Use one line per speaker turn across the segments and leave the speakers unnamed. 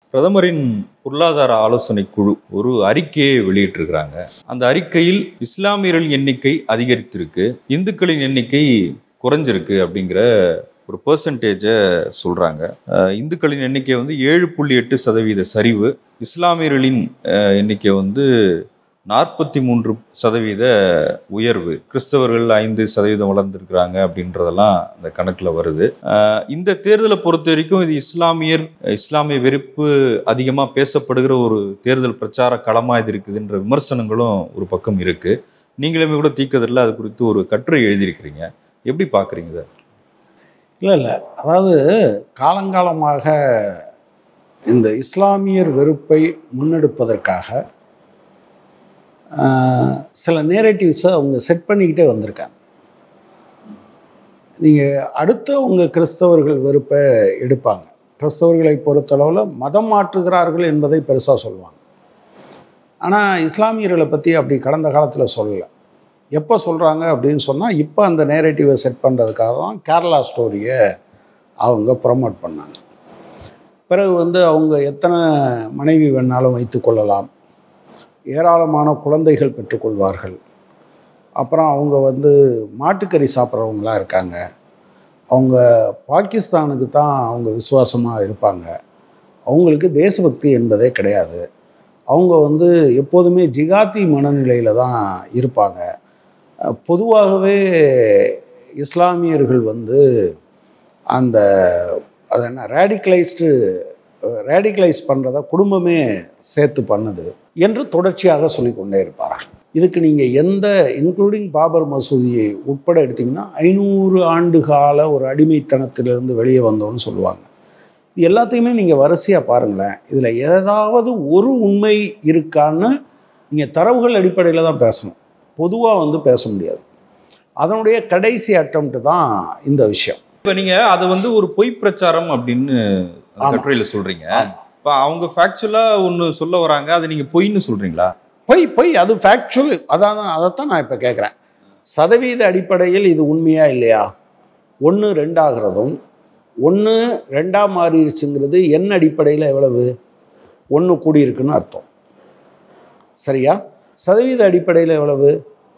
பிரதமரின் பொருளாதார ஆலோசனை குழு ஒரு அறிக்கையை வெளியிட்டிருக்கிறாங்க. அந்த அறிக்கையில் இஸ்லாமியர்களின் எண்ணிக்கை அதிகரித்திருக்கு, இந்துக்களின் எண்ணிக்கை குறைஞ்சிருக்கு அப்படிங்கிற ஒரு பெர்சன்டேஜை சொல்றாங்க. இந்துக்களின் எண்ணிக்கை 7.8% சரிவு, இஸ்லாமியர்களின் எண்ணிக்கை 43% உயர்வு, கிறிஸ்தவர்கள் 5% வளர்ந்துருக்கிறாங்க அப்படின்றதெல்லாம் அந்த கணக்கில் வருது. இந்த தேர்தலை பொறுத்த வரைக்கும் இது இஸ்லாமிய வெறுப்பு அதிகமாக பேசப்படுகிற ஒரு தேர்தல் பிரச்சார களமாக இது இருக்குதுன்ற விமர்சனங்களும் ஒரு பக்கம் இருக்கு. நீங்களுமே கூட தீக்கதில் அது குறித்து ஒரு கட்டுரை எழுதியிருக்கிறீங்க. எப்படி பார்க்குறீங்க சார்?
இல்லை, அதாவது காலங்காலமாக இந்த இஸ்லாமியர் வெறுப்பை முன்னெடுப்பதற்காக சில நேரேட்டிவ்ஸை அவங்க செட் பண்ணிக்கிட்டே வந்திருக்காங்க. நீங்கள் அடுத்து உங்கள் கிறிஸ்தவர்கள் வெறுப்பை எடுப்பாங்க. கிறிஸ்தவர்களை பொறுத்தளவில் மதம் மாற்றுகிறார்கள் என்பதை பெருசாக சொல்லுவாங்க. ஆனால் இஸ்லாமியர்களை பற்றி அப்படி கடந்த காலத்தில் சொல்லலை. எப்போ சொல்கிறாங்க அப்படின்னு சொன்னால், இப்போ அந்த நேரேட்டிவை செட் பண்ணுறதுக்காக தான் கேரளா ஸ்டோரியை அவங்க ப்ரமோட் பண்ணாங்க. பிறகு அவங்க எத்தனை மனைவி வேணாலும் வைத்து கொள்ளலாம், ஏராளமான குழந்தைகள் பெற்றுக்கொள்வார்கள், அப்புறம் அவங்க மாட்டுக்கறி சாப்பிட்றவங்களாம் இருக்காங்க, அவங்க பாகிஸ்தானுக்கு தான் அவங்க விசுவாசமாக இருப்பாங்க, அவங்களுக்கு தேசபக்தி என்பதே கிடையாது, அவங்க எப்போதுமே ஜிகாத்தி மனநிலையில் தான் இருப்பாங்க, பொதுவாகவே இஸ்லாமியர்கள் அந்த அது என்ன ரேடிக்கலைஸ் பண்ணுறத குடும்பமே சேர்த்து பண்ணுது என்று தொடர்ச்சியாக சொல்லிக்கொண்டே இருப்பார்கள். இதுக்கு நீங்கள் எந்த இன்க்ளூடிங் பாபர் மசூதியை உட்பட எடுத்திங்கன்னா 500 ஆண்டு கால ஒரு அடிமைத்தனத்திலிருந்து வெளியே வந்தோன்னு சொல்லுவாங்க. இது எல்லாத்தையுமே நீங்கள் வரிசையாக பாருங்களேன். இதில் ஏதாவது ஒரு உண்மை இருக்கான்னு நீங்கள் தரவுகள் அடிப்படையில் தான் பேசணும், பொதுவாக பேச முடியாது. அதனுடைய கடைசி அட்டம்ப்ட் தான் இந்த விஷயம்.
இப்போ நீங்கள் அதை ஒரு பொய் பிரச்சாரம் அப்படின்னு கட்டுரையில் சொல்கிறீங்க. இப்போ அவங்க ஃபேக்சுவலாக ஒன்று சொல்ல வராங்க, அதை நீங்கள் பொய்ன்னு சொல்கிறீங்களா?
பொய் அது ஃபேக்சுவல். அதைத்தான் நான் இப்போ கேட்குறேன். சதவீத அடிப்படையில் இது உண்மையா இல்லையா? 1 2 ஆகிறதும் 1 2 மாறிடுச்சுங்கிறது என் அடிப்படையில் எவ்வளவு? 1 கூடியிருக்குன்னு அர்த்தம். சரியா? சதவீத அடிப்படையில் எவ்வளவு?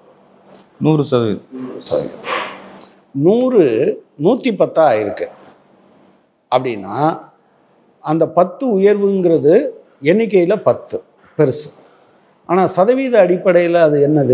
100%.
100 110 ஆயிருக்கு அப்படின்னா அந்த 10 உயர்வுங்கிறது எண்ணிக்கையில் 10 பெருசு. ஆனால் சதவீத அடிப்படையில் அது என்னது?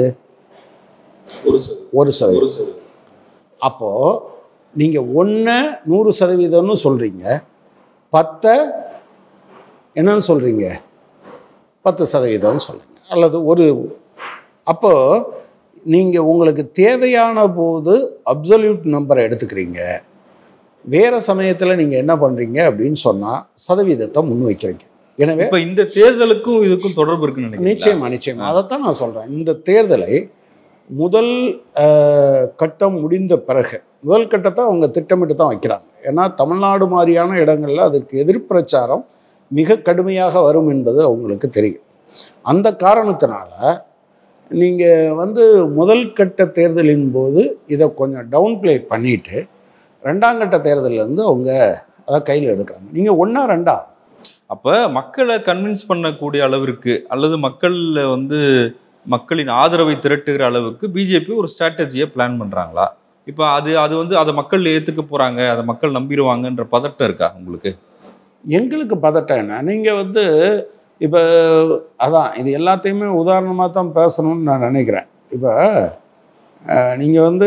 1%. அப்போது நீங்கள் 100% சொல்கிறீங்க, 10 என்னன்னு சொல்கிறீங்க? 10% சொல்கிறீங்க, அல்லது அப்போது நீங்கள் உங்களுக்கு தேவையான போது அப்சல்யூட் நம்பரை எடுத்துக்கிறீங்க. வேறு சமயத்தில் நீங்கள் என்ன பண்ணுறீங்க அப்படின்னு சொன்னால் சதவீதத்தை முன்வைக்கிறீங்க. எனவே
இப்போ இந்த தேர்தலுக்கும் இதுக்கும் தொடர்பு இருக்குன்னு நினைக்கிறேன்.
நிச்சயமா அதைத்தான் நான் சொல்கிறேன். இந்த தேர்தலை முதல் கட்டம் முடிந்த பிறகு முதல் கட்டத்தை அவங்க திட்டமிட்டு தான் வைக்கிறாங்க. ஏன்னா தமிழ்நாடு மாதிரியான இடங்களில் அதற்கு எதிர்பிரச்சாரம் மிக கடுமையாக வரும் என்பது அவங்களுக்கு தெரியும். அந்த காரணத்தினால நீங்கள் முதல் கட்ட தேர்தலின் போது இதை கொஞ்சம் டவுன் பிளே பண்ணிவிட்டு 2ஆம் கட்ட தேர்தலேருந்து அவங்க அதை கையில் எடுக்கிறாங்க. நீங்கள் 1 2
அப்போ மக்களை கன்வின்ஸ் பண்ணக்கூடிய அளவிற்கு அல்லது மக்களின் ஆதரவை திரட்டுகிற அளவுக்கு பிஜேபி ஒரு ஸ்ட்ராட்டஜியை பிளான் பண்ணுறாங்களா? இப்போ அது அதை மக்கள் ஏற்றுக்க போகிறாங்க, அதை மக்கள் நம்பிடுவாங்கன்ற பதட்டம் இருக்கா உங்களுக்கு?
எங்களுக்கு பதட்டம் என்ன? நீங்கள் இப்போ அதான் இது எல்லாத்தையுமே உதாரணமாக தான் பேசணும்னு நான் நினைக்கிறேன். இப்போ நீங்கள்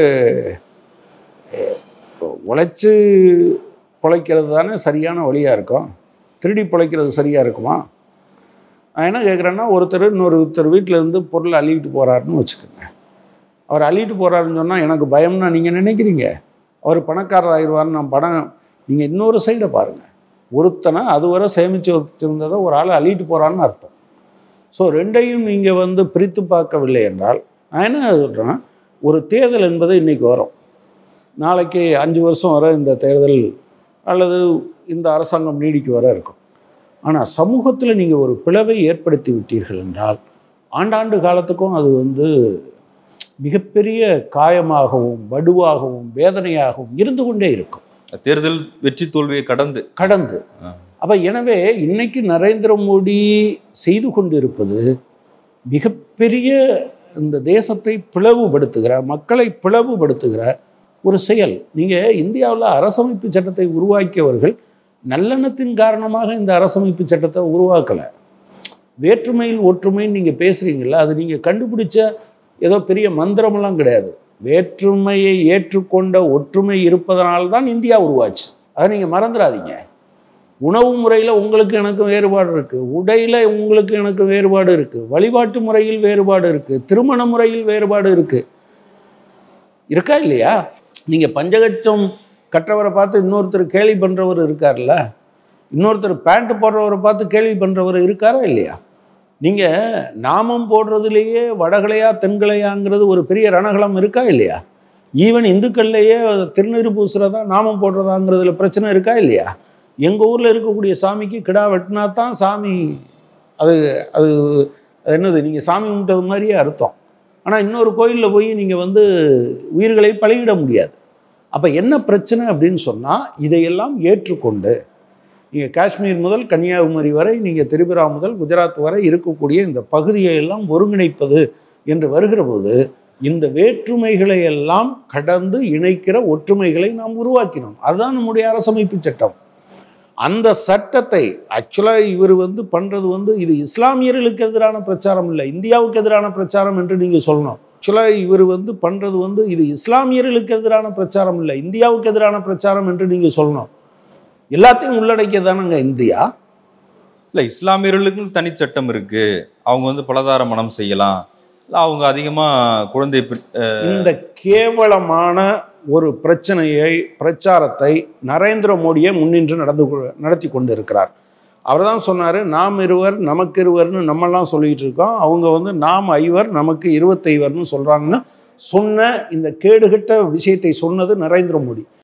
உழைச்சி பிழைக்கிறது தானே சரியான வழியாக இருக்கும். திருடி பிழைக்கிறது சரியாக இருக்குமா? நான் என்ன கேட்குறேன்னா, இன்னொருத்தர் வீட்டில் இருந்து பொருளை அள்ளிட்டு போகிறாருன்னு வச்சுக்கோங்க. அவர் அள்ளிட்டு போகிறாருன்னு சொன்னால் எனக்கு பயம்னா நீங்கள் நினைக்கிறீங்க? அவர் பணக்காரர் ஆயிடுவார்னு நீங்கள் இன்னொரு சைடை பாருங்கள். ஒருத்தனை அதுவரை சேமித்து வச்சுருந்ததை ஒரு ஆள் அள்ளிட்டு போகிறான்னு அர்த்தம். ஸோ ரெண்டையும் நீங்கள் பிரித்து பார்க்கவில்லை என்றால், நான் என்ன சொல்கிறேன்னா, ஒரு தேர்தல் என்பது இன்றைக்கி வரும், நாளைக்கு 5 வருஷம் வர இந்த தேர்தல் அல்லது இந்த அரசாங்கம் நீடிக்கு வர இருக்கும். ஆனால் சமூகத்தில் நீங்கள் ஒரு பிளவை ஏற்படுத்தி விட்டீர்கள் என்றால் ஆண்டாண்டு காலத்துக்கும் அது மிகப்பெரிய காயமாகவும் வடுவாகவும் வேதனையாகவும் இருந்து கொண்டே இருக்கும்.
தேர்தல் வெற்றி தோல்வியை கடந்து
அப்போ எனவே இன்னைக்கு நரேந்திர மோடி செய்து கொண்டிருப்பது மிகப்பெரிய இந்த தேசத்தை பிளவுபடுத்துகிற, மக்களை பிளவுபடுத்துகிற ஒரு செயல். நீங்கள் இந்தியாவில் அரசமைப்பு சட்டத்தை உருவாக்கியவர்கள் நல்லெண்ணத்தின் காரணமாக இந்த அரசமைப்பு சட்டத்தை உருவாக்கலை. வேற்றுமையில் ஒற்றுமைன்னு நீங்கள் பேசுகிறீங்களா, அது நீங்கள் கண்டுபிடிச்ச ஏதோ பெரிய மந்திரமெல்லாம் கிடையாது. வேற்றுமையை ஏற்றுக்கொண்ட ஒற்றுமை இருப்பதனால்தான் இந்தியா உருவாச்சு. அதை நீங்கள் மறந்துடாதீங்க. உணவு முறையில் உங்களுக்கு எனக்கு வேறுபாடு இருக்குது, உடையில் உங்களுக்கு எனக்கு வேறுபாடு இருக்குது, வழிபாட்டு முறையில் வேறுபாடு இருக்குது, திருமண முறையில் வேறுபாடு இருக்குது. இருக்கா இல்லையா? நீங்கள் பஞ்சகச்சம் கற்றவரை பார்த்து இன்னொருத்தர் கேலி பண்ணுறவர் இருக்கார்ல, இன்னொருத்தர் பேண்ட்டு போடுறவரை பார்த்து கேள்வி பண்ணுறவர் இருக்காரா இல்லையா? நீங்கள் நாமம் போடுறதுலேயே வடகலையா தென்கலையாங்கிறது ஒரு பெரிய ரணகலம் இருக்கா இல்லையா? ஈவன் இந்துக்கள்லேயே திருநீறு பூசுறதா நாமம் போடுறதாங்கிறதுல பிரச்சனை இருக்கா இல்லையா? எங்கள் ஊரில் இருக்கக்கூடிய சாமிக்கு கிடா வெட்டினா தான் சாமி, அது அது என்னது, நீங்கள் சாமி கும்பிட்டது மாதிரியே அர்த்தம். ஆனால் இன்னொரு கோயிலில் போய் நீங்கள் உயிர்களை பலியிட முடியாது. அப்போ என்ன பிரச்சனை அப்படின்னு சொன்னால், இதையெல்லாம் ஏற்றுக்கொண்டு நீங்கள் காஷ்மீர் முதல் கன்னியாகுமரி வரை, நீங்கள் திரிபுரா முதல் குஜராத் வரை இருக்கக்கூடிய இந்த பகுதியை எல்லாம் ஒருங்கிணைப்பது என்று வருகிற போது, இந்த வேற்றுமைகளை எல்லாம் கடந்து இணைக்கிற ஒற்றுமைகளை நாம் உருவாக்கினோம். அதுதான் நம்முடைய அரசமைப்பு சட்டம். அந்த சட்டத்தை ஆக்சுவலாக இவர் பண்ணுறது இது இஸ்லாமியர்களுக்கு எதிரான பிரச்சாரம் இல்லை, இந்தியாவுக்கு எதிரான பிரச்சாரம் என்று நீங்கள் சொல்லணும். ஆக்சுவலாக இவர் பண்ணுறது இது இஸ்லாமியர்களுக்கு எதிரான பிரச்சாரம் இல்லை, இந்தியாவுக்கு எதிரான பிரச்சாரம் என்று நீங்கள் சொல்லணும். எல்லாத்தையும் உள்ளடக்கியதானங்க இந்தியா.
இல்லை, இஸ்லாமியர்களுக்கு தனிச்சட்டம் இருக்கு, அவங்க பலதார மனம் செய்யலாம், அவங்க அதிகமாக குழந்தை
இந்த கேவலமான ஒரு பிரச்சாரத்தை நரேந்திர மோடியை முன்னின்று நடத்தி கொண்டு இருக்கிறார். அவர் தான் சொன்னார், நாம் இருவர் நமக்கு இருவர்னு நம்மெல்லாம் சொல்லிகிட்டு இருக்கோம், அவங்க நாம் ஐவர் நமக்கு 25 சொல்கிறாங்கன்னு சொன்ன இந்த கேடுகட்ட விஷயத்தை சொன்னது நரேந்திர மோடி.